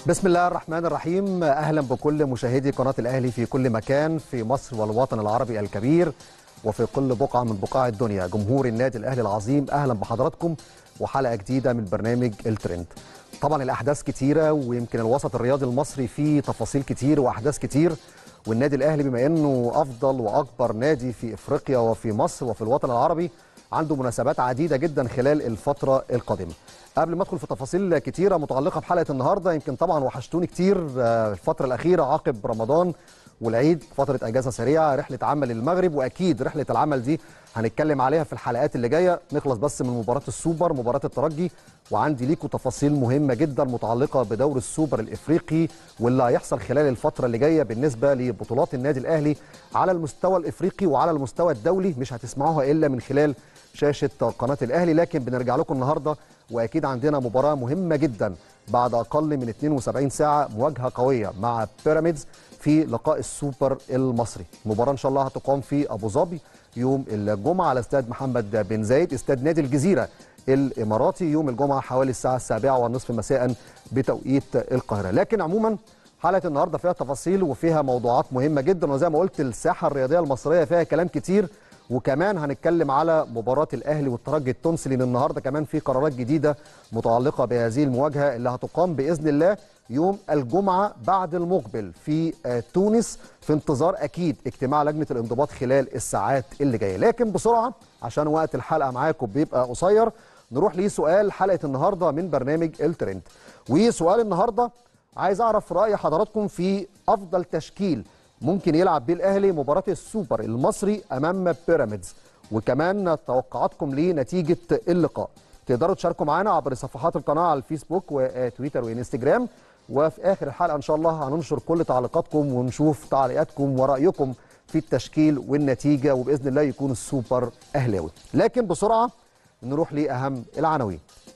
بسم الله الرحمن الرحيم. أهلا بكل مشاهدي قناة الأهلي في كل مكان في مصر والوطن العربي الكبير وفي كل بقعة من بقاع الدنيا. جمهور النادي الأهلي العظيم أهلا بحضراتكم وحلقة جديدة من برنامج الترند. طبعا الأحداث كتيرة ويمكن الوسط الرياضي المصري فيه تفاصيل كتير وأحداث كتير، والنادي الأهلي بما أنه أفضل وأكبر نادي في إفريقيا وفي مصر وفي الوطن العربي عنده مناسبات عديدة جدا خلال الفترة القادمة. قبل ما ادخل في تفاصيل كتيره متعلقه بحلقه النهارده، يمكن طبعا وحشتوني كتير الفتره الاخيره عقب رمضان والعيد، فتره اجازه سريعه، رحله عمل للمغرب، واكيد رحله العمل دي هنتكلم عليها في الحلقات اللي جايه. نخلص بس من مباراه السوبر، مباراه الترجي، وعندي ليكم تفاصيل مهمه جدا متعلقه بدور السوبر الافريقي واللي هيحصل خلال الفتره اللي جايه بالنسبه لبطولات النادي الاهلي على المستوى الافريقي وعلى المستوى الدولي. مش هتسمعوها الا من خلال شاشه قناه الاهلي، لكن بنرجع لكم النهارده واكيد عندنا مباراه مهمه جدا بعد اقل من 72 ساعه، مواجهه قويه مع بيراميدز في لقاء السوبر المصري. المباراه ان شاء الله هتقام في ابو ظبي يوم الجمعه على استاد محمد بن زايد، استاد نادي الجزيره الاماراتي، يوم الجمعه حوالي الساعه 7:30 مساء بتوقيت القاهره. لكن عموما حلقه النهارده فيها تفاصيل وفيها موضوعات مهمه جدا، وزي ما قلت الساحه الرياضيه المصريه فيها كلام كتير، وكمان هنتكلم على مباراة الأهلي والترجي التونسي، لأن النهارده كمان في قرارات جديدة متعلقة بهذه المواجهة اللي هتقام بإذن الله يوم الجمعة بعد المقبل في تونس، في انتظار أكيد اجتماع لجنة الانضباط خلال الساعات اللي جاية. لكن بسرعة عشان وقت الحلقة معاكم بيبقى قصير، نروح لسؤال حلقة النهارده من برنامج الترند. وسؤال النهارده عايز أعرف رأي حضراتكم في أفضل تشكيل ممكن يلعب بيه الاهلي مباراه السوبر المصري امام بيراميدز، وكمان توقعاتكم لنتيجه اللقاء. تقدروا تشاركوا معنا عبر صفحات القناه على الفيسبوك وتويتر وانستجرام، وفي اخر الحلقه ان شاء الله هننشر كل تعليقاتكم ونشوف تعليقاتكم ورايكم في التشكيل والنتيجه، وباذن الله يكون السوبر اهلاوي. لكن بسرعه نروح لاهم العناوين.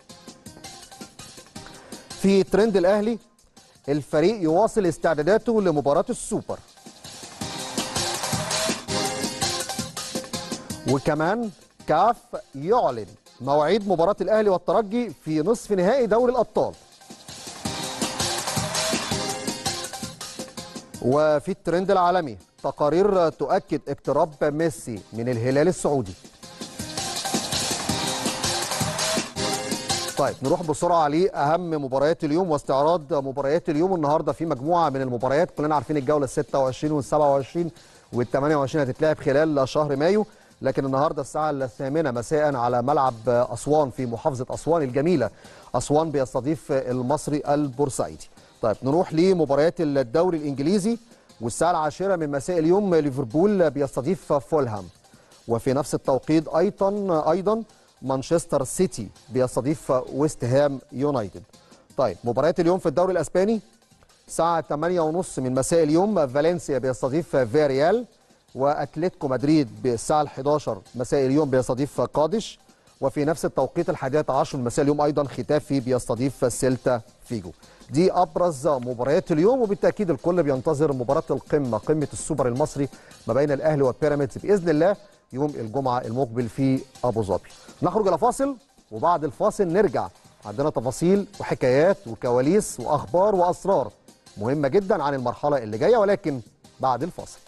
في ترند الاهلي، الفريق يواصل استعداداته لمباراه السوبر. وكمان كاف يعلن مواعيد مباراة الأهلي والترجي في نصف نهائي دوري الأبطال. وفي الترند العالمي، تقارير تؤكد اقتراب ميسي من الهلال السعودي. طيب نروح بسرعة لأهم مباريات اليوم واستعراض مباريات اليوم. النهاردة في مجموعة من المباريات، كلنا عارفين الجولة 26 وال27 وال28 هتتلعب خلال شهر مايو، لكن النهارده الساعة 8 مساء على ملعب أسوان في محافظة أسوان الجميلة، أسوان بيستضيف المصري البورسعيدي. طيب نروح لمباريات الدوري الإنجليزي، والساعة 10 من مساء اليوم ليفربول بيستضيف فولهام، وفي نفس التوقيت أيضا مانشستر سيتي بيستضيف ويست هام يونايتد. طيب مباريات اليوم في الدوري الأسباني، الساعة 8:30 من مساء اليوم فالنسيا بيستضيف فياريال، واتلتيكو مدريد بالساعه 11 مساء اليوم بيستضيف قادش، وفي نفس التوقيت 11 مساء اليوم ايضا ختافي بيستضيف سيلتا فيجو. دي ابرز مباريات اليوم، وبالتاكيد الكل بينتظر مباراه القمه، قمه السوبر المصري ما بين الاهلي وبيراميدز باذن الله يوم الجمعه المقبل في ابو ظبي. نخرج الى فاصل، وبعد الفاصل نرجع، عندنا تفاصيل وحكايات وكواليس واخبار واسرار مهمه جدا عن المرحله اللي جايه، ولكن بعد الفاصل.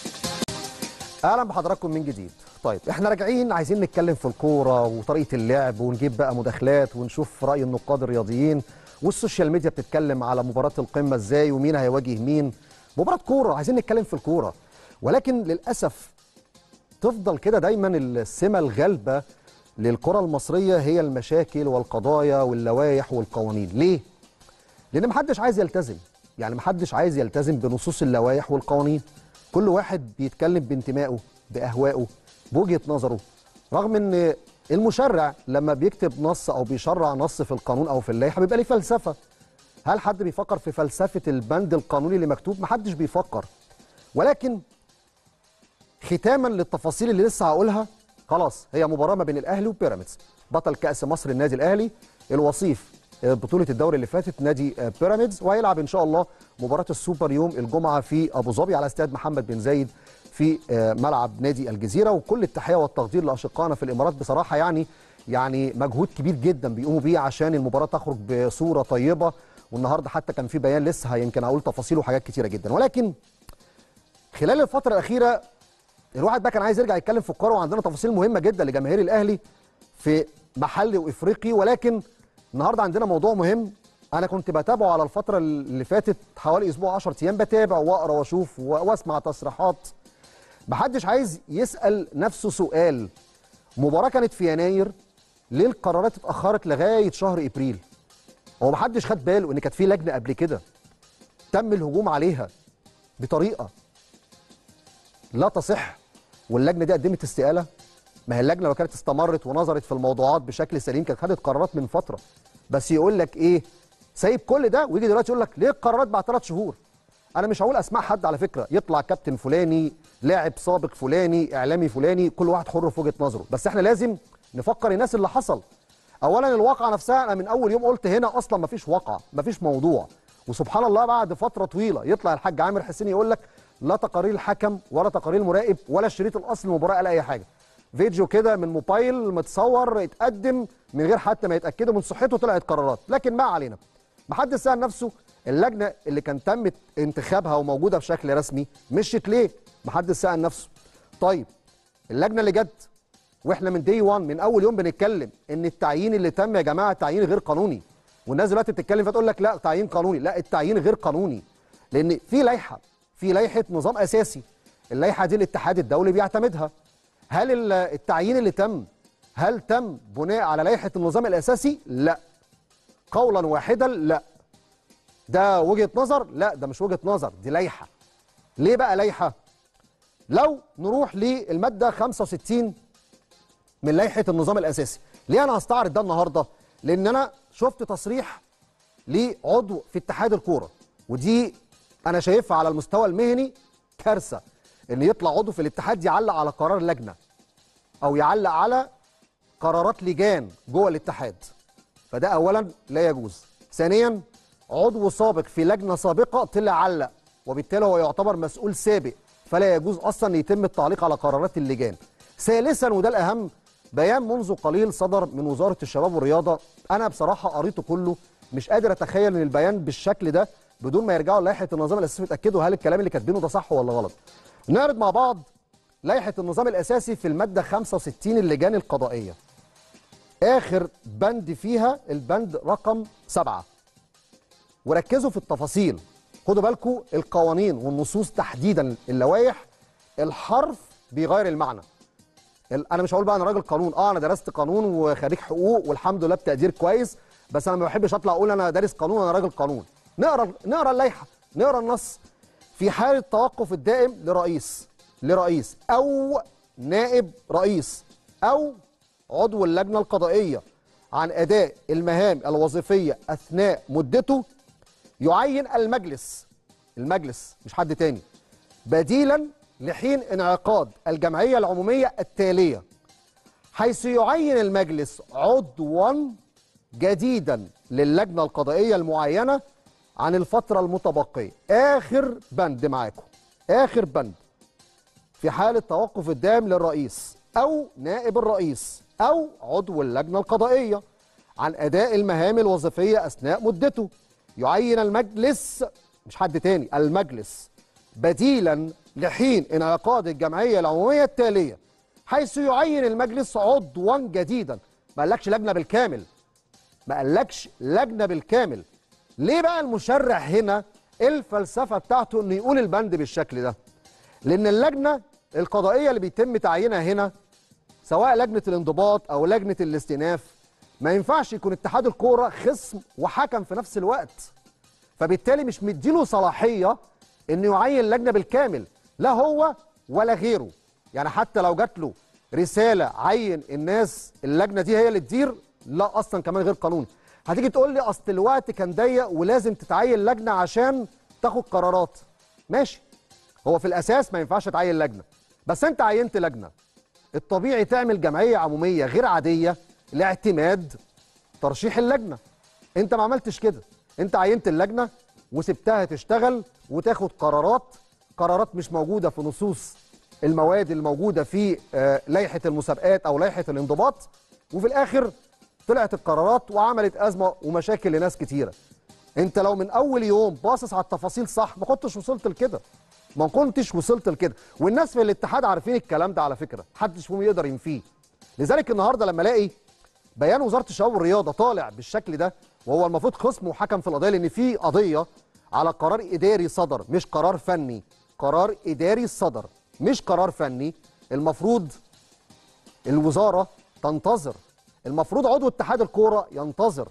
اهلا بحضراتكم من جديد. طيب احنا راجعين عايزين نتكلم في الكوره وطريقه اللعب، ونجيب بقى مداخلات ونشوف راي النقاد الرياضيين، والسوشيال ميديا بتتكلم على مباراه القمه ازاي ومين هيواجه مين. مباراه كوره، عايزين نتكلم في الكوره، ولكن للاسف تفضل كده دايما السمه الغالبه للكره المصريه هي المشاكل والقضايا واللوائح والقوانين. ليه؟ لان محدش عايز يلتزم، يعني محدش عايز يلتزم بنصوص اللوائح والقوانين. كل واحد بيتكلم بانتمائه، بأهوائه، بوجهة نظره، رغم ان المشرع لما بيكتب نص او بيشرع نص في القانون او في اللائحه بيبقى ليه فلسفه. هل حد بيفكر في فلسفه البند القانوني اللي مكتوب؟ محدش بيفكر. ولكن ختاما للتفاصيل اللي لسه هقولها، خلاص هي مباراه ما بين الاهلي وبيراميدز، بطل كأس مصر النادي الاهلي، الوصيف بطولة الدوري اللي فاتت نادي بيراميدز، وهيلعب ان شاء الله مباراة السوبر يوم الجمعة في ابو ظبي على استاد محمد بن زايد في ملعب نادي الجزيرة. وكل التحية والتقدير لاشقائنا في الامارات، بصراحة يعني مجهود كبير جدا بيقوموا بيه عشان المباراة تخرج بصورة طيبة والنهارده حتى كان في بيان لسه يمكن اقول تفاصيله وحاجات كتيره جدا. ولكن خلال الفتره الاخيره الواحد بقى كان عايز يرجع يتكلم في الكوره، وعندنا تفاصيل مهمه جدا لجماهير الاهلي في محلي وافريقي. ولكن النهارده عندنا موضوع مهم انا كنت بتابعه على الفتره اللي فاتت حوالي اسبوع 10 ايام، بتابع واقرا واشوف واسمع تصريحات. محدش عايز يسال نفسه سؤال: مباراه كانت في يناير، ليه القرارات اتاخرت لغايه شهر ابريل؟ هو محدش خد باله ان كانت في لجنه قبل كده تم الهجوم عليها بطريقه لا تصح، واللجنه دي قدمت استقاله؟ ما هي اللجنه لو كانت استمرت ونظرت في الموضوعات بشكل سليم كانت خدت قرارات من فتره. بس يقول لك ايه؟ سايب كل ده ويجي دلوقتي يقول لك ليه القرارات بعد 3 شهور؟ انا مش هقول اسماء حد على فكره، يطلع كابتن فلاني، لاعب سابق فلاني، اعلامي فلاني، كل واحد حر في وجهه نظره، بس احنا لازم نفكر الناس اللي حصل. اولا الواقعه نفسها، انا من اول يوم قلت هنا اصلا مفيش واقعه، مفيش موضوع. وسبحان الله بعد فتره طويله يطلع الحاج عامر حسين يقول لك لا تقارير الحكم ولا تقارير المراقب ولا الشريط الاصلي للمباراه ولا اي حاجه. فيديو كده من موبايل متصور اتقدم من غير حتى ما يتاكدوا من صحته، طلعت قرارات. لكن ما علينا، محدش سأل نفسه اللجنه اللي كان تم انتخابها وموجوده بشكل رسمي مشيت ليه؟ محدش سأل نفسه. طيب اللجنه اللي جت واحنا من دي 1 من اول يوم بنتكلم ان التعيين اللي تم يا جماعه تعيين غير قانوني، والناس دلوقتي بتتكلم فتقول لك لا تعيين قانوني. لا، التعيين غير قانوني، لان في لائحه نظام اساسي، اللائحه دي الاتحاد الدولي بيعتمدها. هل التعيين اللي تم هل تم بناء على لائحه النظام الاساسي؟ لا. قولا واحدا لا. ده وجهه نظر؟ لا، ده مش وجهه نظر، دي لائحه. ليه بقى لائحه؟ لو نروح للماده 65 من لائحه النظام الاساسي. ليه انا هستعرض ده النهارده؟ لان انا شفت تصريح لعضو في اتحاد الكوره، ودي انا شايفها على المستوى المهني كارثه، ان يطلع عضو في الاتحاد يعلق على قرار لجنه او يعلق على قرارات لجان جوه الاتحاد. فده اولا لا يجوز. ثانيا عضو سابق في لجنه سابقه طلع علق، وبالتالي هو يعتبر مسؤول سابق، فلا يجوز اصلا يتم التعليق على قرارات اللجان. ثالثا وده الاهم، بيان منذ قليل صدر من وزاره الشباب والرياضه، انا بصراحه قريته كله، مش قادر اتخيل ان البيان بالشكل ده بدون ما يرجعوا لائحه النظام الاساسي يتاكدوا هل الكلام اللي كاتبينه ده صح ولا غلط. نعرض مع بعض لائحه النظام الاساسي في الماده 65 اللجان القضائيه. اخر بند فيها البند رقم 7، وركزوا في التفاصيل. خدوا بالكم القوانين والنصوص تحديدا اللوائح الحرف بيغير المعنى. انا مش هقول بقى انا راجل قانون، انا درست قانون وخريج حقوق والحمد لله بتقدير كويس، بس انا ما بحبش اطلع اقول انا دارس قانون انا راجل قانون. نقرا اللائحه، نقرا النص. في حاله التوقف الدائم لرئيس او نائب رئيس او عضو اللجنه القضائيه عن اداء المهام الوظيفيه اثناء مدته، يعين المجلس مش حد تاني بديلا لحين انعقاد الجمعيه العموميه التاليه، حيث يعين المجلس عضوا جديدا للجنه القضائيه المعينه عن الفتره المتبقيه. اخر بند معاكم، اخر بند: في حاله توقف الدائم للرئيس او نائب الرئيس او عضو اللجنه القضائيه عن اداء المهام الوظيفيه اثناء مدته، يعين المجلس مش حد تاني، المجلس بديلا لحين انعقاد الجمعيه العموميه التاليه، حيث يعين المجلس عضوا جديدا. ما قالكش لجنه بالكامل، ما قالكش لجنه بالكامل. ليه بقى المشرع هنا الفلسفه بتاعته انه يقول البند بالشكل ده؟ لان اللجنه القضائيه اللي بيتم تعيينها هنا سواء لجنه الانضباط او لجنه الاستئناف، ما ينفعش يكون اتحاد الكوره خصم وحكم في نفس الوقت، فبالتالي مش مديله صلاحيه انه يعين لجنه بالكامل، لا هو ولا غيره. يعني حتى لو جات له رساله عين الناس اللجنه دي هي اللي تدير، لا اصلا كمان غير قانوني. هتيجي تقول لي اصل الوقت كان ضيق ولازم تتعين لجنه عشان تاخد قرارات. ماشي، هو في الاساس ما ينفعش تعين لجنه، بس انت عينت لجنه، الطبيعي تعمل جمعيه عموميه غير عاديه لاعتماد ترشيح اللجنه. انت ما عملتش كده، انت عينت اللجنه وسبتها تشتغل وتاخد قرارات مش موجوده في نصوص المواد الموجوده في لائحه المسابقات او لائحه الانضباط، وفي الاخر طلعت القرارات وعملت ازمه ومشاكل لناس كتيره. انت لو من اول يوم باصص على التفاصيل صح ما كنتش وصلت لكده، ما كنتش وصلت لكده. والناس في الاتحاد عارفين الكلام ده على فكره، محدش فيهم يقدر ينفيه. لذلك النهارده لما الاقي بيان وزاره الشباب والرياضه طالع بالشكل ده، وهو المفروض خصم وحكم في القضيه، لان في قضيه على قرار اداري صدر مش قرار فني، قرار اداري صدر مش قرار فني. المفروض الوزاره تنتظر، المفروض عضو اتحاد الكوره ينتظر.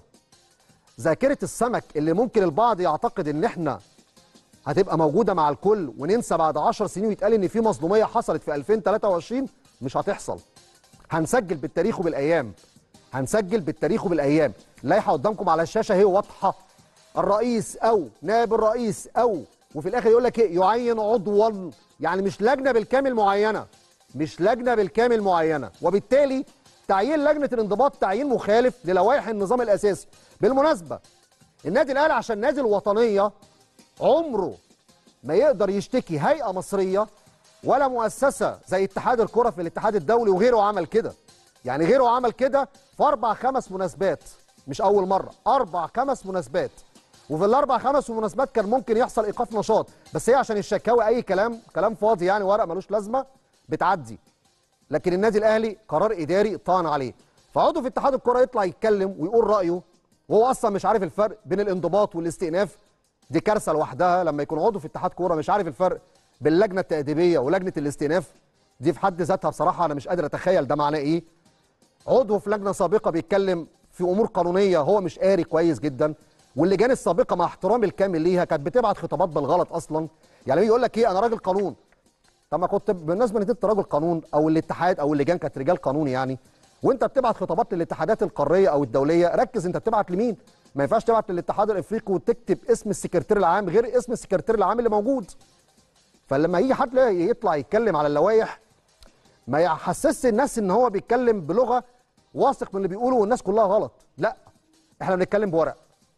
ذاكره السمك اللي ممكن البعض يعتقد ان احنا هتبقى موجوده مع الكل وننسى بعد 10 سنين ويتقال ان في مظلوميه حصلت في 2023، مش هتحصل. هنسجل بالتاريخ وبالايام، هنسجل بالتاريخ وبالايام. اللائحه قدامكم على الشاشه هي واضحه. الرئيس او نائب الرئيس او، وفي الاخر يقول لك ايه، يعين عضوا، يعني مش لجنه بالكامل معينه، مش لجنه بالكامل معينه. وبالتالي تعيين لجنه الانضباط تعيين مخالف للوائح النظام الاساسي. بالمناسبه النادي الاهلي عشان نادي الوطنيه عمره ما يقدر يشتكي هيئه مصريه ولا مؤسسه زي اتحاد الكره في الاتحاد الدولي، وغيره عمل كده. يعني غيره عمل كده في 4 5 مناسبات، مش اول مره، 4 5 مناسبات. وفي ال4 5 مناسبات كان ممكن يحصل ايقاف نشاط، بس هي عشان الشكاوي اي كلام فاضي، يعني ورق ملوش لازمه بتعدي. لكن النادي الاهلي قرار اداري طعن عليه، فعضو في اتحاد الكره يطلع يتكلم ويقول رايه وهو اصلا مش عارف الفرق بين الانضباط والاستئناف. دي كارثه لوحدها. لما يكون عضو في اتحاد كوره مش عارف الفرق بين اللجنه التاديبيه ولجنه الاستئناف، دي في حد ذاتها بصراحه انا مش قادر اتخيل ده معناه ايه. عضو في لجنه سابقه بيتكلم في امور قانونيه هو مش قاري كويس جدا. واللجان السابقه مع احترامي الكامل ليها كانت بتبعت خطابات بالغلط اصلا. يعني يقول لك ايه، انا راجل قانون. طب ما كنت بالنسبه ان انت راجل قانون، او الاتحاد او اللجان كانت رجال قانون يعني، وانت بتبعت خطابات للاتحادات القاريه او الدوليه، ركز انت بتبعت لمين. ما ينفعش تبعت للاتحاد الافريقي وتكتب اسم السكرتير العام غير اسم السكرتير العام اللي موجود. فلما يجي حد يطلع يتكلم على اللوائح ما يحسسش الناس ان هو بيتكلم بلغه واثق من اللي بيقوله والناس كلها غلط. لا، احنا بنتكلم بورق،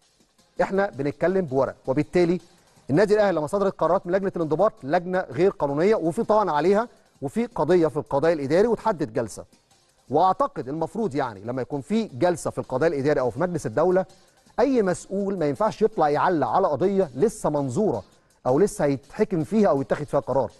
احنا بنتكلم بورق. وبالتالي النادي الاهلي لما صدرت قرارات من لجنه الانضباط، لجنه غير قانونيه وفي طعن عليها وفي قضيه في القضاء الاداري وتحدد جلسه. واعتقد المفروض يعني لما يكون في جلسه في القضاء الاداري او في مجلس الدوله، اي مسؤول ما ينفعش يطلع يعلق على قضيه لسه منظوره او لسه هيتحكم فيها او يتخذ فيها قرار،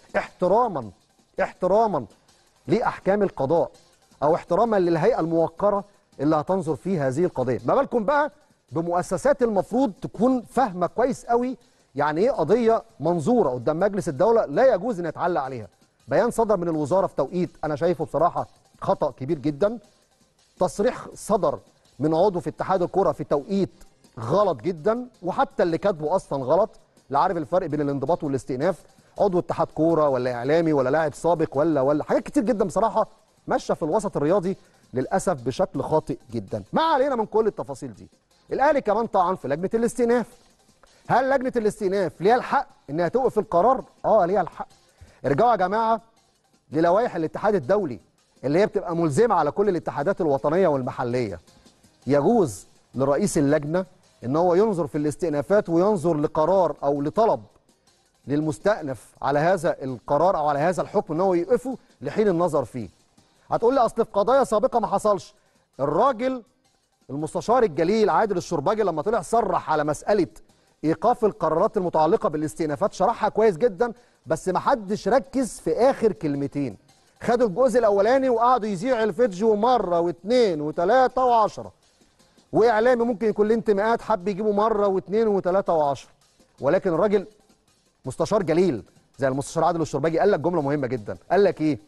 احتراما لاحكام القضاء او احتراما للهيئه الموقره اللي هتنظر في هذه القضيه. ما بالكم بقى بمؤسسات المفروض تكون فاهمه كويس قوي يعني ايه قضيه منظوره قدام مجلس الدوله لا يجوز ان يتعلق عليها. بيان صدر من الوزاره في توقيت انا شايفه بصراحه خطا كبير جدا. تصريح صدر من عضو في اتحاد الكره في توقيت غلط جدا، وحتى اللي كاتبه اصلا غلط. لا عارف الفرق بين الانضباط والاستئناف، عضو اتحاد كوره ولا اعلامي ولا لاعب سابق ولا حاجات كتير جدا بصراحه ماشيه في الوسط الرياضي للاسف بشكل خاطئ جدا. ما علينا من كل التفاصيل دي. الاهلي كمان طعن في لجنه الاستئناف. هل لجنه الاستئناف ليها الحق انها توقف القرار؟ ليها الحق. ارجعوا يا جماعه للوائح الاتحاد الدولي اللي هي بتبقى ملزمه على كل الاتحادات الوطنيه والمحليه. يجوز لرئيس اللجنه ان هو ينظر في الاستئنافات وينظر لقرار او لطلب للمستأنف على هذا القرار او على هذا الحكم ان هو يوقفه لحين النظر فيه. هتقول لي اصل في قضايا سابقه ما حصلش. الراجل المستشار الجليل عادل الشرباجي لما طلع صرح على مساله ايقاف القرارات المتعلقه بالاستئنافات شرحها كويس جدا، بس ما حدش ركز في اخر كلمتين. خدوا الجزء الاولاني وقعدوا يذيعوا الفيديو مره واثنين وثلاثه وعشره، واعلامي ممكن يكون له انتماءات حب يجيبه مره واثنين وثلاثه وعشره. ولكن الراجل مستشار جليل زي المستشار عادل الشرباجي قال لك جمله مهمه جدا. قال لك ايه؟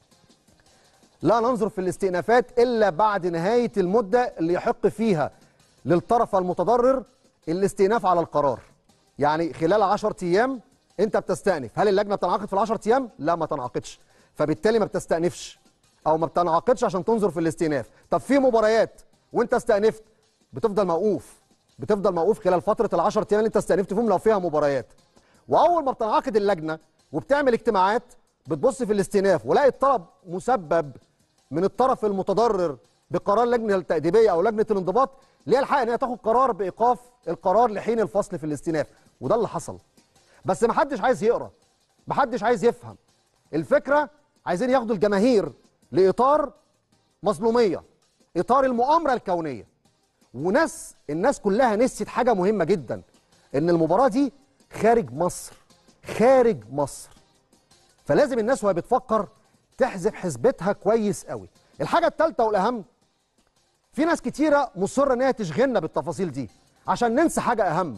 لا ننظر في الاستئنافات الا بعد نهايه المده اللي يحق فيها للطرف المتضرر الاستئناف على القرار. يعني خلال 10 ايام انت بتستأنف. هل اللجنه بتنعقد في ال10 ايام؟ لا، ما تنعقدش. فبالتالي ما بتستأنفش او ما بتنعقدش عشان تنظر في الاستئناف. طب في مباريات وانت استأنفت بتفضل موقوف خلال فتره ال10 ايام اللي انت استأنفت فيهم لو فيها مباريات. واول ما بتنعقد اللجنه وبتعمل اجتماعات بتبص في الاستئناف ولاقي الطلب مسبب من الطرف المتضرر بقرار لجنه التأديبيه او لجنه الانضباط، ليها الحق ان هي تاخد قرار بايقاف القرار لحين الفصل في الاستئناف. وده اللي حصل. بس ما حدش عايز يقرا، ما حدش عايز يفهم الفكره. عايزين ياخدوا الجماهير لاطار مظلوميه، اطار المؤامره الكونيه. الناس كلها نسيت حاجه مهمه جدا، ان المباراه دي خارج مصر، خارج مصر. فلازم الناس وهي بتفكر تحسب حسبتها كويس قوي. الحاجه الثالثه والاهم، في ناس كتيره مصره ان هي تشغلنا بالتفاصيل دي عشان ننسى حاجه اهم.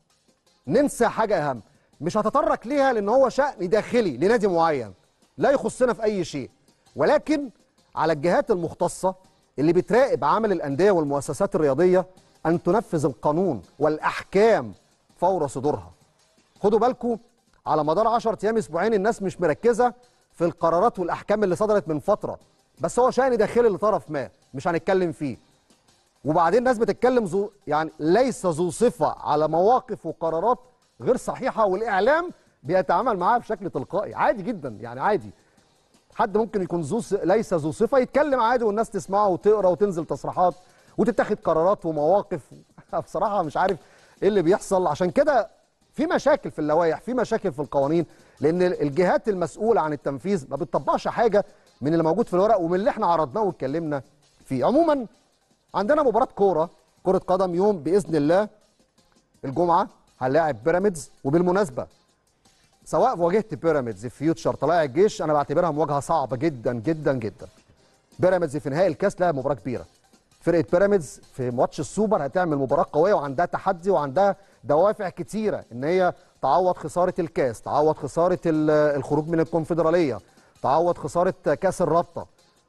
ننسى حاجه اهم مش هتطرق ليها لان هو شأن داخلي لنادي معين لا يخصنا في اي شيء، ولكن على الجهات المختصه اللي بتراقب عمل الانديه والمؤسسات الرياضيه ان تنفذ القانون والاحكام فور صدورها. خدوا بالكم، على مدار 10 ايام اسبوعين الناس مش مركزه في القرارات والاحكام اللي صدرت من فتره، بس هو شأن داخلي لطرف ما مش هنتكلم فيه. وبعدين الناس بتتكلم يعني ليس ذو صفه على مواقف وقرارات غير صحيحه، والاعلام بيتعامل معاها بشكل تلقائي عادي جدا. يعني عادي حد ممكن يكون ليس ذو صفه يتكلم عادي والناس تسمعه وتقرا وتنزل تصريحات وتتخذ قرارات ومواقف. بصراحه مش عارف ايه اللي بيحصل. عشان كده في مشاكل في اللوائح، في مشاكل في القوانين، لان الجهات المسؤوله عن التنفيذ ما بتطبقش حاجه من اللي موجود في الورق ومن اللي احنا عرضناه واتكلمنا فيه. عموما عندنا مباراه كره قدم يوم باذن الله الجمعه هنلاعب بيراميدز. وبالمناسبه سواء واجهت بيراميدز فيوتشر طلائع الجيش انا بعتبرها مواجهه صعبه جدا جدا جدا. بيراميدز في نهائي الكاس لعب مباراه كبيره. فرقه بيراميدز في ماتش السوبر هتعمل مباراه قويه وعندها تحدي وعندها دوافع كتيره ان هي تعوض خساره الكاس، تعوض خساره الخروج من الكونفدراليه، تعوض خساره كاس الرابطه.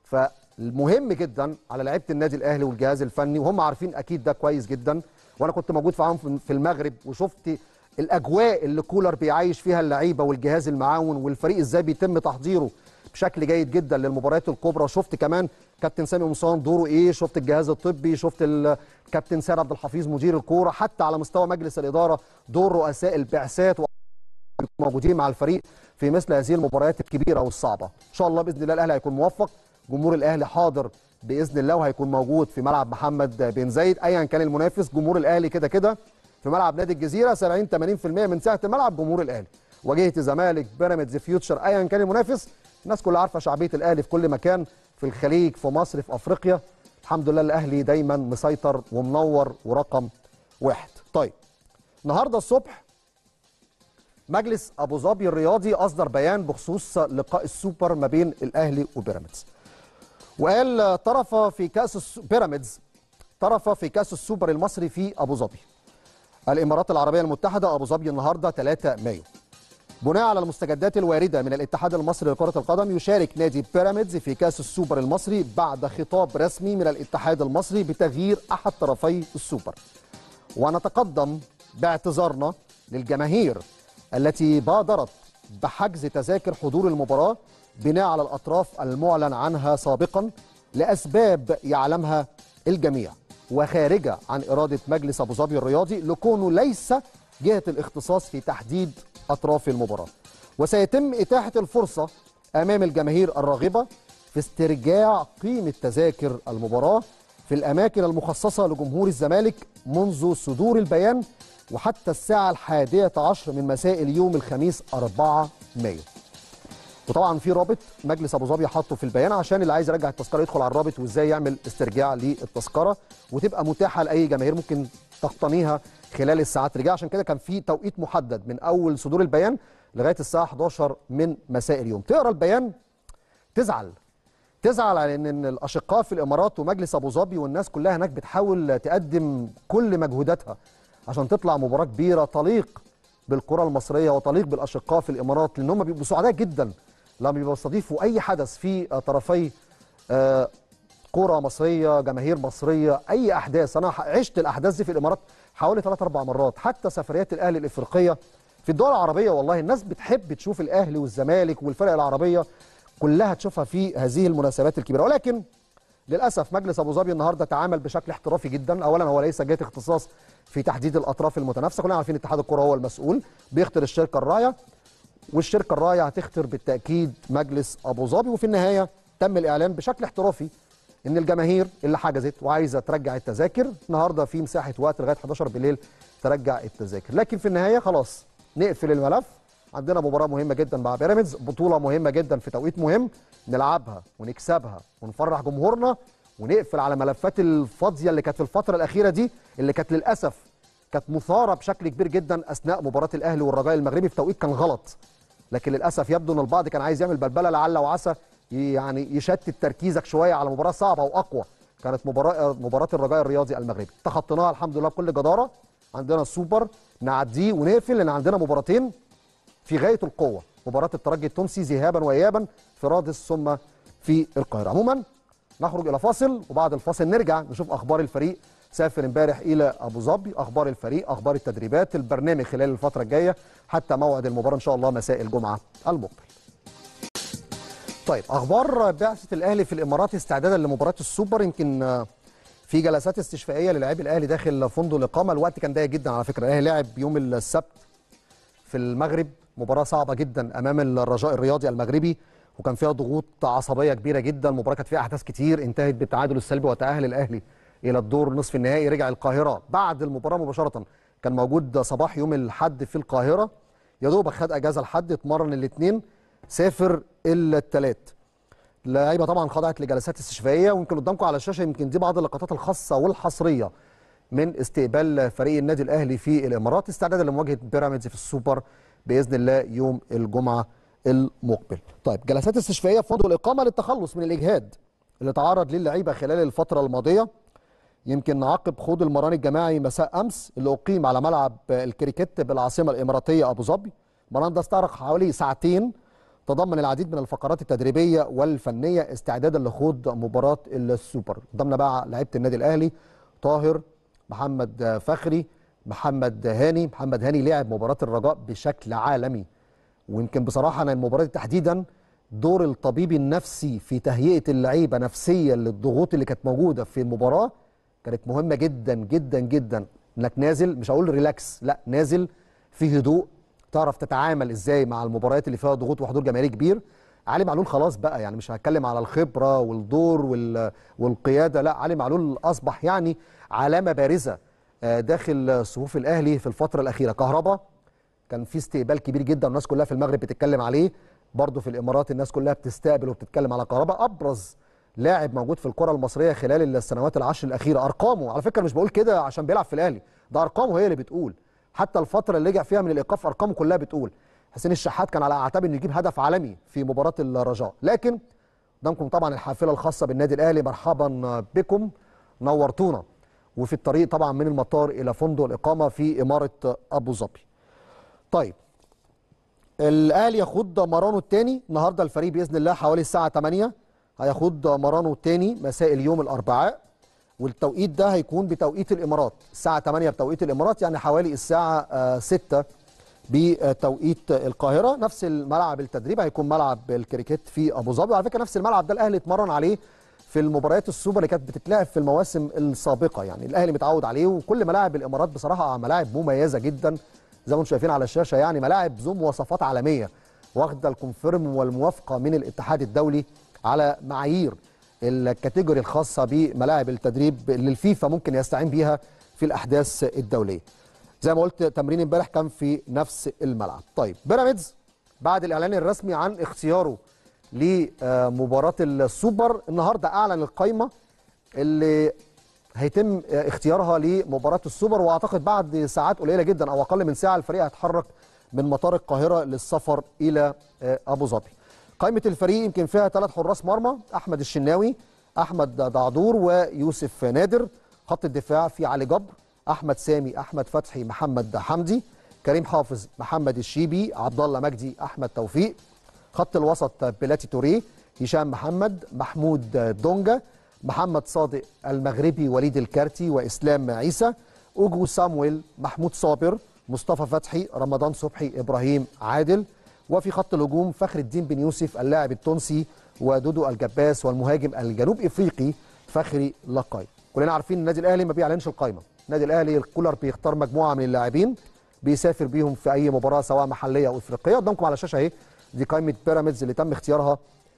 فالمهم جدا على لعيبه النادي الاهلي والجهاز الفني، وهم عارفين اكيد ده كويس جدا، وانا كنت موجود معاهم في المغرب وشفت الاجواء اللي كولر بيعيش فيها اللعيبه والجهاز المعاون والفريق ازاي بيتم تحضيره بشكل جيد جدا للمباريات الكبرى. شفت كمان كابتن سامي مصطفى دوره ايه، شفت الجهاز الطبي، شفت الكابتن سيد عبد الحفيظ مدير الكوره، حتى على مستوى مجلس الاداره دور رؤساء البعثات موجودين مع الفريق في مثل هذه المباريات الكبيره والصعبه. ان شاء الله باذن الله الاهلي هيكون موفق، جمهور الاهلي حاضر باذن الله وهيكون موجود في ملعب محمد بن زايد ايا كان المنافس. جمهور الاهلي كده كده في ملعب نادي الجزيره 70-80% من ساعه الملعب جمهور الاهلي. واجهت الزمالك بيراميدز فيوتشر ايا كان المنافس، الناس كلها عارفه شعبيه الاهلي في كل مكان، في الخليج في مصر في افريقيا. الحمد لله الاهلي دايما مسيطر ومنور ورقم واحد. طيب النهارده الصبح مجلس ابو ظبي الرياضي اصدر بيان بخصوص لقاء السوبر ما بين الاهلي وبيراميدز، وقال بيراميدز طرف في كاس السوبر المصري في ابو ظبي الامارات العربيه المتحده ابو ظبي النهارده 3 مايو. بناء على المستجدات الوارده من الاتحاد المصري لكره القدم يشارك نادي بيراميدز في كاس السوبر المصري بعد خطاب رسمي من الاتحاد المصري بتغيير احد طرفي السوبر. ونتقدم باعتذارنا للجماهير التي بادرت بحجز تذاكر حضور المباراه بناء على الاطراف المعلن عنها سابقا لاسباب يعلمها الجميع وخارجه عن اراده مجلس ابو ظبي الرياضي لكونه ليس جهه الاختصاص في تحديد اطراف المباراه. وسيتم اتاحه الفرصه امام الجماهير الراغبه في استرجاع قيمه تذاكر المباراه في الاماكن المخصصه لجمهور الزمالك منذ صدور البيان وحتى الساعه 11 من مساء اليوم الخميس 4 مايو. وطبعا في رابط مجلس ابو ظبي حاطه في البيان عشان اللي عايز يرجع التذكره يدخل على الرابط وازاي يعمل استرجاع للتذكره وتبقى متاحه لاي جماهير ممكن تقتنيها خلال الساعات اللي جايه. عشان كده كان في توقيت محدد من اول صدور البيان لغايه الساعه 11 من مساء اليوم. تقرا البيان تزعل على ان الاشقاء في الامارات ومجلس ابو ظبي والناس كلها هناك بتحاول تقدم كل مجهوداتها عشان تطلع مباراه كبيره تليق بالكره المصريه وتليق بالاشقاء في الامارات، لان هم بيبقوا سعداء جدا لما بيستضيفوا اي حدث في طرفي كره مصريه، جماهير مصريه، اي احداث. انا عشت الاحداث دي في الامارات حوالي 3-4 مرات، حتى سفريات الاهلي الافريقيه في الدول العربيه. والله الناس بتحب تشوف الاهلي والزمالك والفرق العربيه كلها تشوفها في هذه المناسبات الكبيره. ولكن للاسف مجلس ابو ظبي النهارده تعامل بشكل احترافي جدا. اولا هو ليس جهه اختصاص في تحديد الاطراف المتنافسه، كلنا عارفين اتحاد الكره هو المسؤول، بيختار الشركه الراعيه والشركه الراعيه هتختار بالتاكيد مجلس ابو ظبي. وفي النهايه تم الاعلان بشكل احترافي ان الجماهير اللي حجزت وعايزه ترجع التذاكر النهارده في مساحه وقت لغايه 11 بالليل ترجع التذاكر. لكن في النهايه خلاص نقفل الملف. عندنا مباراه مهمه جدا مع بيراميدز، بطوله مهمه جدا في توقيت مهم، نلعبها ونكسبها ونفرح جمهورنا ونقفل على ملفات الفاضيه اللي كانت في الفتره الاخيره دي، اللي كانت للاسف كانت مثاره بشكل كبير جدا اثناء مباراه الاهلي والرجاء المغربي في توقيت كان غلط، لكن للاسف يبدو ان البعض كان عايز يعمل بلبله لعل وعسى يعني يشتت تركيزك شويه على مباراه صعبه واقوى. كانت مباراه الرجاء الرياضي المغربي، تخطيناها الحمد لله بكل جداره. عندنا السوبر نعديه ونقفل، لان عندنا مباراتين في غايه القوه، مباراه الترجي التونسي ذهابا وايابا في رادس ثم في القاهره. عموما نخرج الى فاصل، وبعد الفاصل نرجع نشوف اخبار الفريق. سافر امبارح الى ابو ظبي، اخبار الفريق، اخبار التدريبات، البرنامج خلال الفتره الجايه حتى موعد المباراه ان شاء الله مساء الجمعه المقبل. طيب، اخبار بعثه الاهلي في الامارات استعدادا لمباراه السوبر. يمكن في جلسات استشفائيه للاعبي الاهلي داخل فندق الاقامه. الوقت كان ضيق جدا على فكره. الاهلي لعب يوم السبت في المغرب مباراه صعبه جدا امام الرجاء الرياضي المغربي، وكان فيها ضغوط عصبيه كبيره جدا. المباراه كانت فيها احداث كتير، انتهت بالتعادل السلبي وتاهل الاهلي الى الدور نصف النهائي. رجع القاهره بعد المباراه مباشره، كان موجود صباح يوم الاحد في القاهره، يا دوب خد اجازه الحد، اتمرن الاثنين، سافر الثلاث. اللعيبه طبعا خضعت لجلسات استشفائيه، ويمكن قدامكم على الشاشه يمكن دي بعض اللقطات الخاصه والحصريه من استقبال فريق النادي الاهلي في الامارات استعدادا لمواجهه بيراميدز في السوبر باذن الله يوم الجمعه المقبل. طيب، جلسات استشفائيه في فندق الاقامه للتخلص من الاجهاد اللي تعرض للعيبه خلال الفتره الماضيه. يمكن عقب خوض المران الجماعي مساء امس اللي اقيم على ملعب الكريكيت بالعاصمه الاماراتيه ابو ظبي. المران ده استغرق حوالي ساعتين، تضمن العديد من الفقرات التدريبيه والفنيه استعدادا لخوض مباراه السوبر. قدامنا بقى لعيبه النادي الاهلي: طاهر، محمد فخري، محمد هاني. محمد هاني لعب مباراه الرجاء بشكل عالمي، ويمكن بصراحه انا المباراه دي تحديدا دور الطبيب النفسي في تهيئه اللعيبه نفسيا للضغوط اللي كانت موجوده في المباراه كانت مهمه جدا جدا جدا. انك نازل، مش هقول ريلاكس، لا، نازل في هدوء، تعرف تتعامل ازاي مع المباريات اللي فيها ضغوط وحضور جماهيري كبير. علي معلول خلاص بقى، يعني مش هتكلم على الخبره والدور والقياده، لا، علي معلول اصبح يعني علامه بارزه داخل صفوف الاهلي في الفتره الاخيره. كهربا كان في استقبال كبير جدا، الناس كلها في المغرب بتتكلم عليه، برضه في الامارات الناس كلها بتستقبل وبتتكلم على كهربا، ابرز لاعب موجود في الكره المصريه خلال السنوات العشر الاخيره. ارقامه على فكره مش بقول كده عشان بيلعب في الاهلي، ده ارقامه هي اللي بتقول، حتى الفتره اللي رجع فيها من الايقاف ارقامه كلها بتقول. حسين الشحات كان على اعتاب انه يجيب هدف عالمي في مباراه الرجاء. لكن قدامكم طبعا الحافله الخاصه بالنادي الاهلي. مرحبا بكم، نورتونا. وفي الطريق طبعا من المطار الى فندق الاقامه في اماره ابو ظبي. طيب، الاهلي يخوض مرانه الثاني النهارده. الفريق باذن الله حوالي الساعه 8 هيخوض مرانه الثاني مساء اليوم الاربعاء، والتوقيت ده هيكون بتوقيت الامارات الساعه 8 بتوقيت الامارات، يعني حوالي الساعه 6 بتوقيت القاهره. نفس الملعب التدريب هيكون ملعب الكريكيت في ابو ظبي، وعلى فكره نفس الملعب ده الاهلي اتمرن عليه في المباريات السوبر اللي كانت بتتلعب في المواسم السابقه، يعني الاهلي متعود عليه. وكل ملاعب الامارات بصراحه ملاعب مميزه جدا زي ما انتم شايفين على الشاشه، يعني ملاعب ذو مواصفات عالميه واخده الكونفيرم والموافقه من الاتحاد الدولي على معايير الكاتيجوري الخاصه بملاعب التدريب اللي الفيفا ممكن يستعين بيها في الاحداث الدوليه. زي ما قلت تمرين امبارح كان في نفس الملعب. طيب، بيراميدز بعد الاعلان الرسمي عن اختياره لمباراه السوبر النهارده اعلن القائمه اللي هيتم اختيارها لمباراه السوبر، واعتقد بعد ساعات قليله جدا او اقل من ساعه الفريق هيتحرك من مطار القاهره للسفر الى ابو ظبي. قائمه الفريق يمكن فيها 3 حراس مرمى: احمد الشناوي، احمد دعدور، ويوسف نادر. خط الدفاع في علي جبر، احمد سامي، احمد فتحي، محمد حمدي، كريم حافظ، محمد الشيبي، عبد الله مجدي، احمد توفيق. خط الوسط بلاتي توريه، هشام محمد، محمود دونجا، محمد صادق المغربي، وليد الكارتي، واسلام عيسى، اوجو سامويل، محمود صابر، مصطفى فتحي، رمضان صبحي، ابراهيم عادل. وفي خط الهجوم فخر الدين بن يوسف اللاعب التونسي، ودودو الجباس، والمهاجم الجنوب افريقي فخري لقاي. كلنا عارفين النادي الاهلي ما بيعلنش القائمه، النادي الاهلي الكولر بيختار مجموعه من اللاعبين بيسافر بيهم في اي مباراه سواء محليه او افريقيه. قدامكم على الشاشه اهي دي قائمه بيراميدز اللي تم اختيارها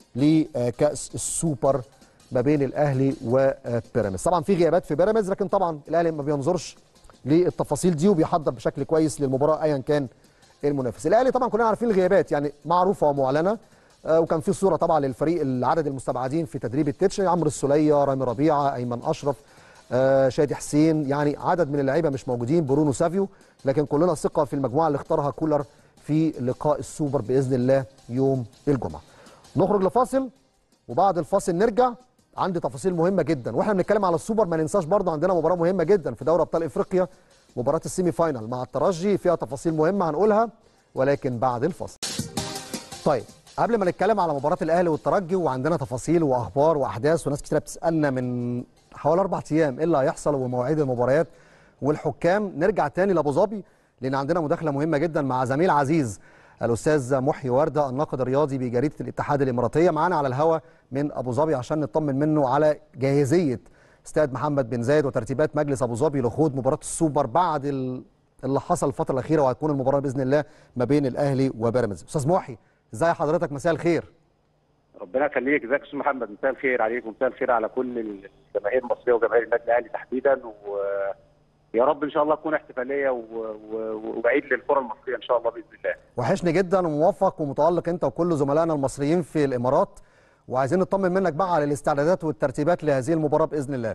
لكاس السوبر ما بين الاهلي وبيراميدز. طبعا في غيابات في بيراميدز، لكن طبعا الاهلي ما بينظرش للتفاصيل دي وبيحضر بشكل كويس للمباراه ايا كان المنافس. الاهلي طبعا كلنا عارفين الغيابات يعني معروفه ومعلنه: وكان في صوره طبعا للفريق العدد المستبعدين في تدريب التتش، عمرو السوليه، رامي ربيعه، ايمن اشرف، شادي حسين، يعني عدد من اللعيبه مش موجودين، برونو سافيو. لكن كلنا ثقه في المجموعه اللي اختارها كولر في لقاء السوبر باذن الله يوم الجمعه. نخرج لفاصل وبعد الفاصل نرجع. عندي تفاصيل مهمه جدا واحنا بنتكلم على السوبر، ما ننساش برضه عندنا مباراه مهمه جدا في دوري ابطال افريقيا، مباراه السيمي فاينال مع الترجي، فيها تفاصيل مهمه هنقولها ولكن بعد الفاصل. طيب قبل ما نتكلم على مباراه الاهلي والترجي وعندنا تفاصيل واخبار واحداث وناس كتير بتسالنا من حوالي 4 ايام ايه اللي هيحصل ومواعيد المباريات والحكام، نرجع تاني لابو ظبي لان عندنا مداخله مهمه جدا مع زميل عزيز الاستاذ محي ورده الناقد الرياضي بجريده الاتحاد الاماراتيه، معانا على الهواء من ابو ظبي عشان نطمن منه على جاهزيه استاد محمد بن زايد وترتيبات مجلس ابو ظبي لخوض مباراه السوبر بعد اللي حصل الفتره الاخيره، وهتكون المباراه باذن الله ما بين الاهلي وبيراميدز. استاذ محي ازي حضرتك؟ مساء الخير. ربنا يخليك، ازيك يا استاذ محمد؟ مساء الخير عليك ومساء الخير على كل الجماهير المصريه وجماهير النادي الاهلي تحديدا، ويا رب ان شاء الله تكون احتفاليه وعيد للكره المصريه ان شاء الله باذن الله. وحشني جدا وموفق ومتالق انت وكل زملائنا المصريين في الامارات، وعايزين نطمن منك بقى على الاستعدادات والترتيبات لهذه المباراه باذن الله.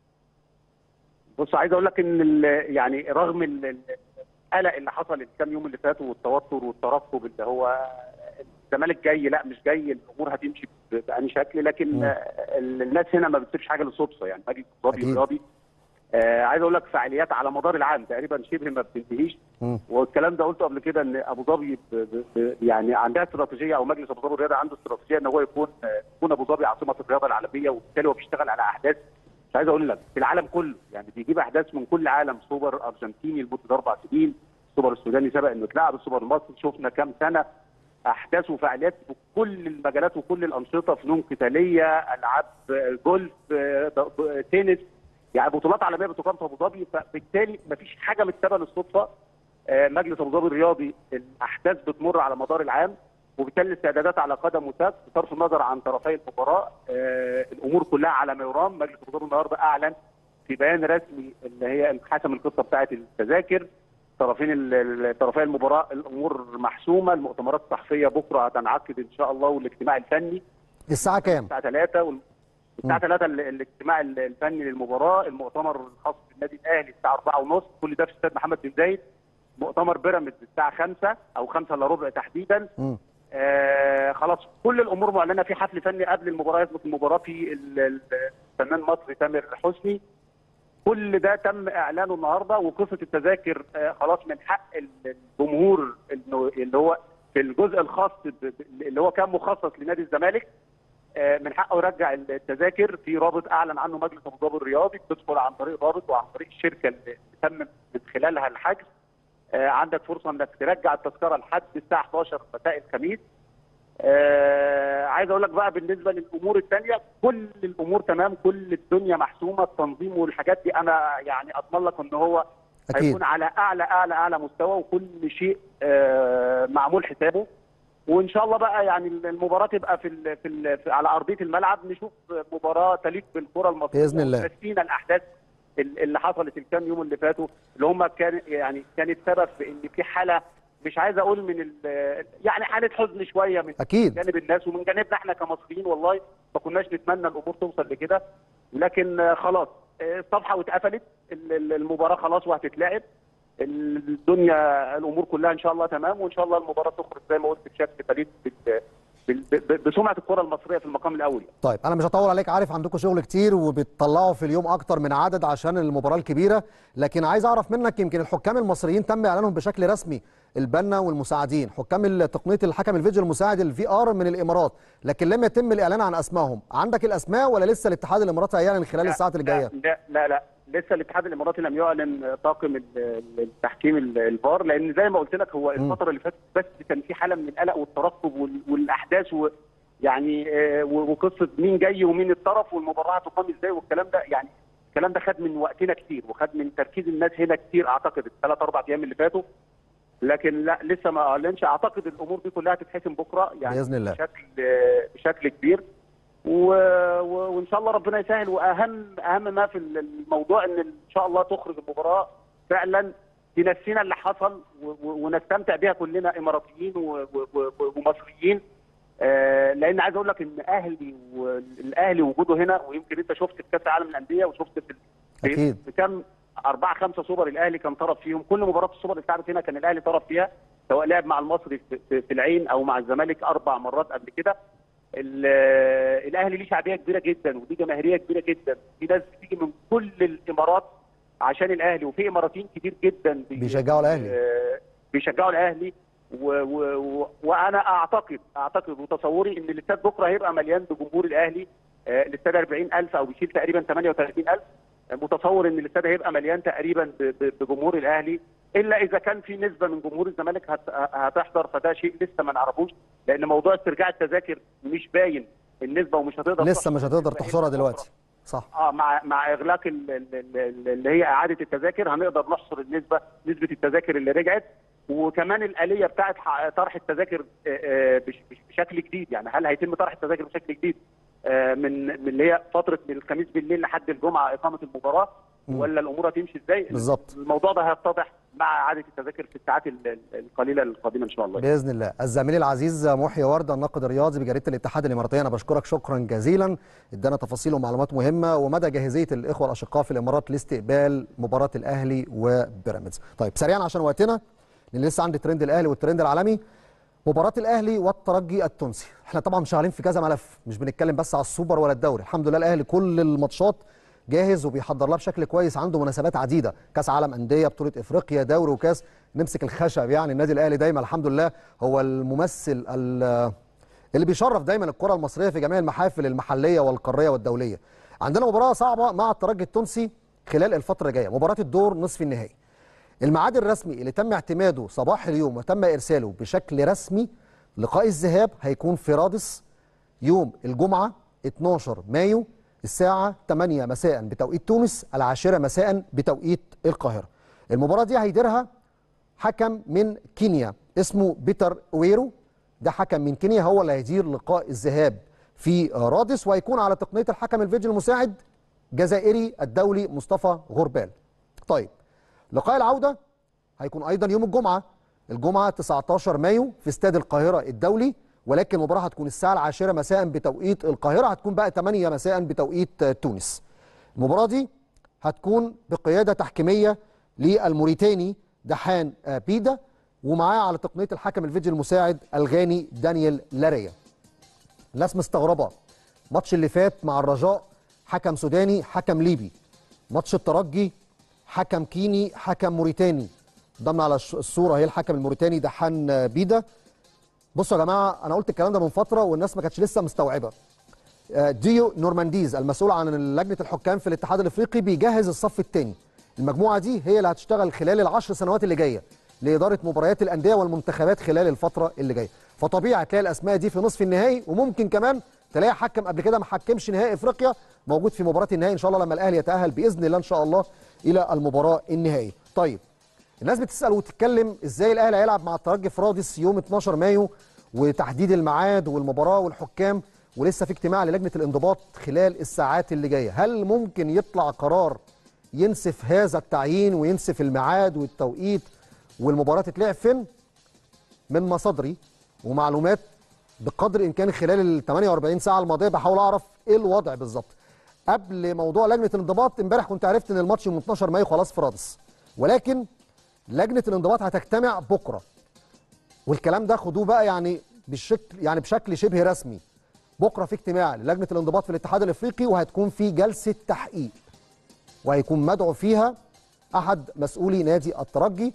بص، عايز اقول لك ان يعني رغم القلق اللي حصل الكام يوم اللي فاتوا والتوتر والترقب اللي هو الزمالك جاي لا مش جاي، الامور هتمشي بأني شكل، لكن الناس هنا ما بتسيبش حاجه للصدفه. يعني مجلس ابو ظبي الرياضي عايز اقول لك فعاليات على مدار العام تقريبا شبه ما بتنتهيش، والكلام ده قلته قبل كده ان ابو ظبي يعني عندها استراتيجيه، او مجلس ابو ظبي الرياضي عنده استراتيجيه ان هو يكون ابو ظبي عاصمه الرياضه العالميه، وبالتالي هو بيشتغل على احداث مش عايز اقول لك في العالم كله، يعني بيجيب احداث من كل عالم، سوبر ارجنتيني لمده 4 سنين، السوبر السوداني سبق انه اتلعب، السوبر المصري شفنا كام سنه، احداث وفعاليات في كل المجالات وكل الانشطه، فنون قتاليه، العاب جولف، تنس، يعني بطولات عالميه بتقام في ابو ظبي، فبالتالي مفيش حاجه متسابه للصدفه. مجلس ابو ظبي الرياضي الاحداث بتمر على مدار العام، وبالتالي الاستعدادات على قدم وساق بصرف النظر عن طرفي المباراه، الامور كلها على ما يرام. مجلس ابو ظبي النهارده اعلن في بيان رسمي اللي هي حسم القصه بتاعه التذاكر، طرفي المباراه الامور محسومه، المؤتمرات الصحفيه بكره هتنعقد ان شاء الله، والاجتماع الفني الساعه كام؟ الساعه 3 الساعه 3 الاجتماع الفني للمباراه، المؤتمر الخاص بالنادي الاهلي الساعه 4:30، كل ده في استاد محمد بن زايد. مؤتمر بيراميدز الساعه 5 او 5 الا ربع تحديدا. خلاص كل الامور معلنه، في حفل فني قبل المباراه يسبق المباراه في الفنان المصري تامر حسني، كل ده تم اعلانه النهارده. وقصه التذاكر خلاص من حق الجمهور انه اللي هو في الجزء الخاص اللي هو كان مخصص لنادي الزمالك، من حقه يرجع التذاكر في رابط اعلن عنه مجلس ابو ظبي الرياضي، بتدخل عن طريق رابط وعن طريق الشركه اللي تم من خلالها الحجز. عندك فرصه انك ترجع التذكره لحد الساعه 11 مساء الخميس. عايز اقول لك بقى بالنسبه للامور الثانيه كل الامور تمام، كل الدنيا محسومه، التنظيم والحاجات دي انا يعني اضمن لك ان هو أكيد هيكون على اعلى مستوى، وكل شيء معمول حسابه. وان شاء الله بقى يعني المباراه تبقى على ارضيه الملعب، نشوف مباراه تليق بالكره المصريه باذن الله. نسينا الاحداث اللي حصلت الكام يوم اللي فاتوا، اللي هم كانت سبب في ان في حاله مش عايز اقول من يعني حاله حزن شويه من أكيد جانب الناس ومن جانبنا احنا كمصريين، والله ما كناش نتمنى الامور توصل لكده، لكن خلاص الصفحه واتقفلت، المباراه خلاص وهتتلعب، الدنيا الامور كلها ان شاء الله تمام، وان شاء الله المباراه تخرج زي ما قلت بشكل فريد بسمعه الكره المصريه في المقام الاول. طيب انا مش هطول عليك، عارف عندكم شغل كتير وبتطلعوا في اليوم اكتر من عدد عشان المباراه الكبيره، لكن عايز اعرف منك يمكن الحكام المصريين تم اعلانهم بشكل رسمي، البنا والمساعدين، حكام تقنيه الحكم الفيديو المساعد الفي ار من الامارات، لكن لم يتم الاعلان عن اسمائهم. عندك الاسماء ولا لسه الاتحاد الاماراتي هيعلن خلال الساعات اللي جايه؟ لا لسه الاتحاد الاماراتي لم يعلن طاقم التحكيم الفار، لان زي ما قلت لك هو الفتره اللي فاتت بس كان في حاله من القلق والترقب والاحداث يعني وقصه مين جاي ومين الطرف والمباراه هتقام ازاي والكلام ده، يعني الكلام ده خد من وقتنا كتير وخد من تركيز الناس هنا كتير، اعتقد ال3 4 ايام اللي فاتوا، لكن لا لسه ما اعلنش. اعتقد الامور دي كلها هتتحسم بكره يعني باذن الله بشكل كبير، وان شاء الله ربنا يسهل. واهم ما في الموضوع ان شاء الله تخرج المباراه فعلا تنسينا اللي حصل ونستمتع بيها كلنا اماراتيين ومصريين. لان عايز اقول لك ان الاهلي وجوده هنا، ويمكن انت شفت في كاس العالم للانديه وشفت اكيد في كام 4-5 سوبر الاهلي كان طرف فيهم. كل مباراه السوبر اللي اتلعبت هنا كان الاهلي طرف فيها، سواء لعب مع المصري في العين او مع الزمالك 4 مرات قبل كده. الاهلي ليه شعبيه كبيره جدا وليه جماهيريه كبيره جدا، في ناس بتيجي من كل الامارات عشان الاهلي، وفي اماراتيين كتير جدا بيشجعوا الاهلي. بيشجعوا الاهلي. وانا اعتقد وتصوري ان الاستاد بكره هيبقى مليان بجمهور الاهلي. الاستاد 40,000 او بيشيل تقريبا 38,000. متصور ان الاستاد هيبقى مليان تقريبا بجمهور الاهلي، الا اذا كان في نسبه من جمهور الزمالك هتحضر، فده شيء لسه ما نعرفوش، لان موضوع استرجاع التذاكر مش باين النسبه، ومش هتقدر لسه مش هتقدر تحصرها دلوقتي. صح. مع اغلاق اللي هي اعاده التذاكر هنقدر نحصر نسبه التذاكر اللي رجعت، وكمان الاليه بتاعت طرح التذاكر بشكل جديد. يعني هل هيتم طرح التذاكر بشكل جديد من اللي هي فتره من الخميس بالليل لحد الجمعه اقامه المباراه، ولا الامور هتمشي ازاي؟ بالظبط. الموضوع ده هيتضح مع اعاده التذاكر في الساعات القليله القادمه ان شاء الله باذن الله. الزميل العزيز محيي ورده الناقد الرياضي بجريده الاتحاد الاماراتيه، انا بشكرك شكرا جزيلا، ادانا تفاصيل ومعلومات مهمه ومدى جاهزيه الاخوه الاشقاء في الامارات لاستقبال مباراه الاهلي وبيراميدز. طيب سريعا عشان وقتنا، لان لسه عندي ترند الاهلي والترند العالمي. مباراه الاهلي والترجي التونسي، احنا طبعا شغالين في كذا ملف، مش بنتكلم بس على السوبر ولا الدوري. الحمد لله الاهلي كل الماتشات جاهز وبيحضر لها بشكل كويس، عنده مناسبات عديده، كاس عالم انديه، بطوله افريقيا، دوري وكاس، نمسك الخشب. يعني النادي الاهلي دايما الحمد لله هو الممثل اللي بيشرف دايما الكره المصريه في جميع المحافل المحليه والقاريه والدوليه. عندنا مباراه صعبه مع الترجي التونسي خلال الفتره الجايه، مباراه الدور نصف النهائي. الميعاد الرسمي اللي تم اعتماده صباح اليوم وتم ارساله بشكل رسمي، لقاء الذهاب هيكون في رادس يوم الجمعه 12 مايو الساعة 8 مساء بتوقيت تونس، 10 مساء بتوقيت القاهرة. المباراة دي هيديرها حكم من كينيا اسمه بيتر ويرو، ده حكم من كينيا هو اللي هيدير لقاء الذهاب في رادس، وهيكون على تقنية الحكم الفيديو المساعد جزائري الدولي مصطفى غربال. طيب لقاء العودة هيكون أيضا يوم الجمعة 19 مايو في استاد القاهرة الدولي، ولكن المباراه هتكون الساعه 10 مساء بتوقيت القاهره، هتكون بقى 8 مساء بتوقيت تونس. المباراه دي هتكون بقياده تحكيميه للموريتاني دحان بيدا، ومعاه على تقنيه الحكم الفيديو المساعد الغاني دانيال لاريا. الناس مستغربه، الماتش اللي فات مع الرجاء حكم سوداني حكم ليبي، ماتش الترجي حكم كيني حكم موريتاني، ضمن على الصوره هي الحكم الموريتاني دحان بيدا. بصوا يا جماعه، انا قلت الكلام ده من فتره والناس ما كانتش لسه مستوعبه. ديو نورمانديز المسؤول عن لجنه الحكام في الاتحاد الافريقي بيجهز الصف الثاني. المجموعه دي هي اللي هتشتغل خلال ال10 سنوات اللي جايه لاداره مباريات الانديه والمنتخبات خلال الفتره اللي جايه، فطبيعي تلاقي الاسماء دي في نصف النهائي، وممكن كمان تلاقي حكم قبل كده ما حكمش نهائي افريقيا موجود في مباراه النهائي ان شاء الله لما الاهلي يتاهل باذن الله ان شاء الله الى المباراه النهائيه. طيب الناس بتسال وتتكلم ازاي الاهلي هيلعب مع الترجي في رادس يوم 12 مايو وتحديد الميعاد والمباراه والحكام، ولسه في اجتماع للجنه الانضباط خلال الساعات اللي جايه. هل ممكن يطلع قرار ينسف هذا التعيين وينسف الميعاد والتوقيت والمباراه تتلعب فين؟ من مصادري ومعلومات بقدر الامكان خلال ال 48 ساعه الماضيه بحاول اعرف ايه الوضع بالظبط. قبل موضوع لجنه الانضباط امبارح كنت عرفت ان الماتش يوم 12 مايو خلاص في رادس، ولكن لجنه الانضباط هتجتمع بكره، والكلام ده خدوه بقى يعني بشكل شبه رسمي. بكره في اجتماع للجنه الانضباط في الاتحاد الافريقي، وهتكون في جلسه تحقيق، وهيكون مدعو فيها احد مسؤولي نادي الترجي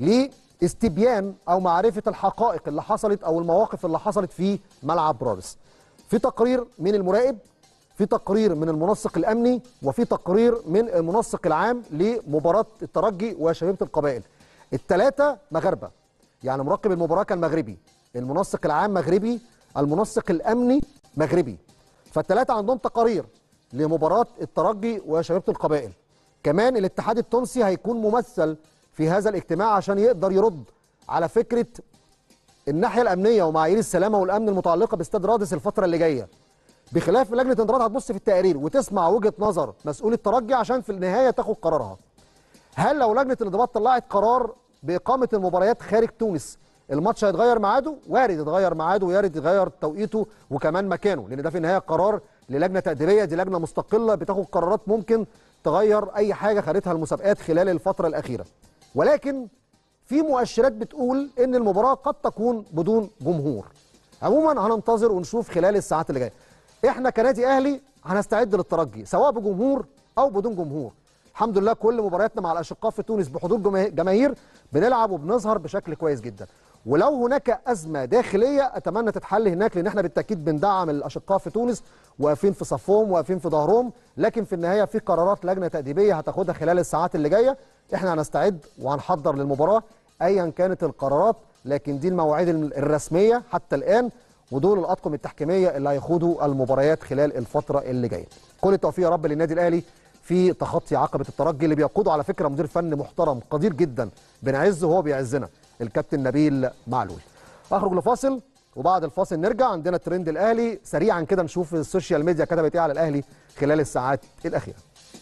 لاستبيان او معرفه الحقائق اللي حصلت او المواقف اللي حصلت في ملعب رادس. في تقرير من المراقب، في تقرير من المنسق الامني، وفي تقرير من المنسق العام لمباراه الترجي وشبيبه القبائل. الثلاثه مغاربه، يعني مراقب المباراه كان مغربي، المنسق العام مغربي، المنسق الامني مغربي، فالثلاثه عندهم تقارير لمباراه الترجي وشبيبه القبائل. كمان الاتحاد التونسي هيكون ممثل في هذا الاجتماع عشان يقدر يرد على فكره الناحيه الامنيه ومعايير السلامه والامن المتعلقه باستاد رادس الفتره اللي جايه. بخلاف لجنه الانضباط هتبص في التقارير وتسمع وجهه نظر مسؤول الترجي عشان في النهايه تاخد قرارها. هل لو لجنه الانضباط طلعت قرار باقامه المباريات خارج تونس الماتش هيتغير ميعاده، وارد يتغير ميعاده وارد يتغير توقيته وكمان مكانه، لان ده في النهايه قرار للجنه تاديبيه، دي لجنه مستقله بتاخد قرارات ممكن تغير اي حاجه خدتها المسابقات خلال الفتره الاخيره. ولكن في مؤشرات بتقول ان المباراه قد تكون بدون جمهور. عموما هننتظر ونشوف خلال الساعات اللي جايه. احنا كنادي اهلي هنستعد للترجي سواء بجمهور او بدون جمهور. الحمد لله كل مبارياتنا مع الاشقاء في تونس بحضور جماهير بنلعب وبنظهر بشكل كويس جدا. ولو هناك ازمه داخليه اتمنى تتحل هناك، لان احنا بالتاكيد بندعم الاشقاء في تونس، واقفين في صفهم واقفين في ظهرهم، لكن في النهايه في قرارات لجنه تاديبيه هتاخدها خلال الساعات اللي جايه. احنا هنستعد وهنحضر للمباراه ايا كانت القرارات، لكن دي المواعيد الرسميه حتى الان، ودول الاطقم التحكيميه اللي هيخوضوا المباريات خلال الفتره اللي جايه. كل التوفيق يا رب للنادي الاهلي في تخطي عقبه الترجي اللي بيقوده على فكره مدير فني محترم قدير جدا، بنعزه وهو بيعزنا، الكابتن نبيل معلول. اخرج لفاصل وبعد الفاصل نرجع. عندنا الترند الاهلي سريعا كده، نشوف السوشيال ميديا كتبت ايه على الاهلي خلال الساعات الاخيره.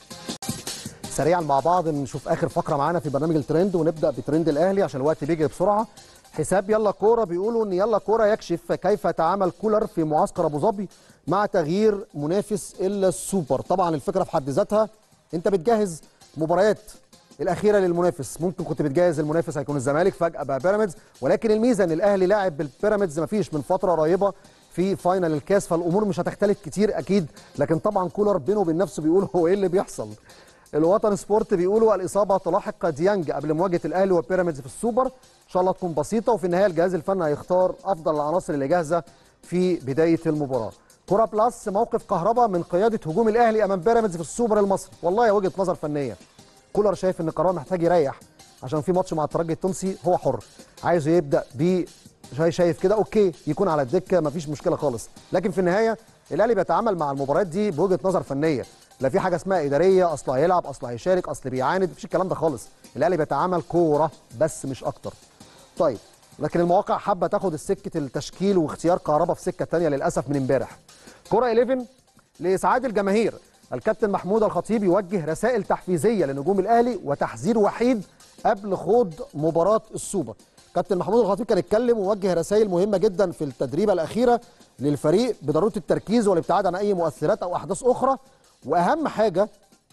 سريعا مع بعض نشوف اخر فقره معانا في برنامج الترند، ونبدا بترند الاهلي عشان الوقت بيجري بسرعه. حساب يلا كوره بيقولوا ان يلا كوره يكشف كيف تعامل كولر في معسكر ابو ظبي مع تغيير منافس السوبر. طبعا الفكره في حد ذاتها انت بتجهز مباريات الاخيره للمنافس، ممكن كنت بتجهز المنافس هيكون الزمالك فجاه بقى بيراميدز، ولكن الميزه ان الاهلي لاعب بالبيراميدز مفيش من فتره قريبه في فاينل الكاس، فالامور مش هتختلف كتير اكيد. لكن طبعا كولر بينه وبين نفسه بيقول هو ايه اللي بيحصل. الوطن سبورت بيقولوا الاصابه تلاحق ديانج قبل مواجهه الاهلي وبيراميدز في السوبر، ان شاء الله تكون بسيطه، وفي النهايه الجهاز الفني هيختار افضل العناصر اللي جاهزه في بدايه المباراه. كوره بلس موقف كهربا من قياده هجوم الاهلي امام بيراميدز في السوبر المصري، والله وجهه نظر فنيه. كولر شايف ان قرار محتاج يريح عشان في ماتش مع الترجي التونسي، هو حر عايزه يبدا ب شايف كده اوكي يكون على الدكه مفيش مشكله خالص، لكن في النهايه الاهلي بيتعامل مع المباريات دي بوجهه نظر فنيه، لا في حاجه اسمها اداريه اصل هيلعب اصل هيشارك اصل بيعاند، مفيش الكلام ده خالص. الاهلي بيتعامل كوره بس مش اكتر. طيب لكن المواقع حابه تاخد السكه التشكيل واختيار كهربا في سكه ثانيه للاسف من امبارح. كوره 11 لاسعاد الجماهير، الكابتن محمود الخطيب يوجه رسائل تحفيزيه لنجوم الاهلي وتحذير وحيد قبل خوض مباراه السوبر. كابتن محمود الخطيب كان اتكلم ووجه رسائل مهمه جدا في التدريبه الاخيره للفريق بضروره التركيز والابتعاد عن اي مؤثرات او احداث اخرى، واهم حاجه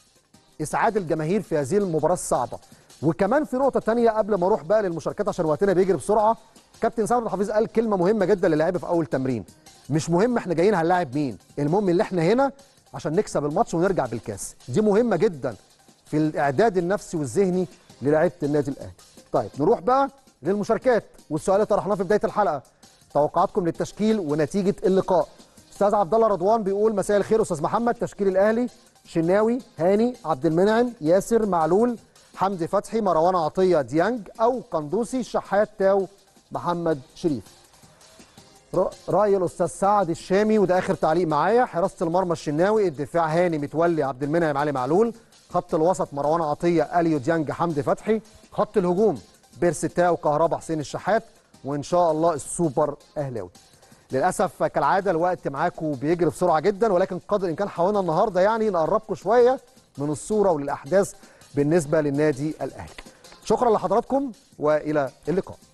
اسعاد الجماهير في هذه المباراه الصعبه. وكمان في نقطه ثانيه قبل ما اروح بقى للمشاركات عشان وقتنا بيجري بسرعه، كابتن سامر الحفيظ قال كلمه مهمه جدا للاعيبه في اول تمرين، مش مهم احنا جايين هنلاعب مين، المهم اللي احنا هنا عشان نكسب الماتش ونرجع بالكاس. دي مهمه جدا في الاعداد النفسي والذهني للاعيبه النادي الاهلي. طيب نروح بقى للمشاركات والسؤال اللي طرحناه في بدايه الحلقه، توقعاتكم للتشكيل ونتيجه اللقاء. استاذ عبد الله رضوان بيقول مساء الخير استاذ محمد، تشكيل الاهلي شناوي، هاني، عبد المنعم، ياسر، معلول، حمدي فتحي، مروان عطيه، ديانج او قندوسي، شحات، تاو، محمد شريف. راي الاستاذ سعد الشامي وده اخر تعليق معايا، حراسه المرمى الشناوي، الدفاع هاني، متولي، عبد المنعم، علي معلول، خط الوسط مروان عطيه، اليو ديانج، حمدي فتحي، خط الهجوم بيرسي، تاو، كهربا، حسين الشحات، وان شاء الله السوبر اهلاوي. للاسف كالعاده الوقت معاكم بيجري بسرعه جدا، ولكن قدر الامكان حاولنا النهارده يعني نقربكم شويه من الصوره وللاحداث بالنسبه للنادي الاهلي. شكرا لحضراتكم والى اللقاء.